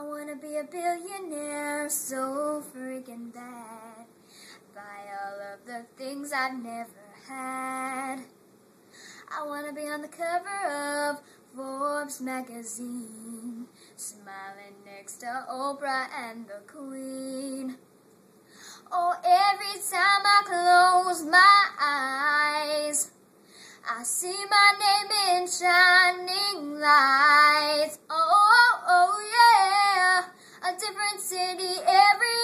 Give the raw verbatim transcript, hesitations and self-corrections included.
I wanna be a billionaire, so freaking bad. Buy all of the things I've never had. I wanna be on the cover of Forbes magazine, smiling next to Oprah and the Queen. Oh, every time I close my eyes, I see my name in shining lights. Oh, oh, oh, yeah, a different city every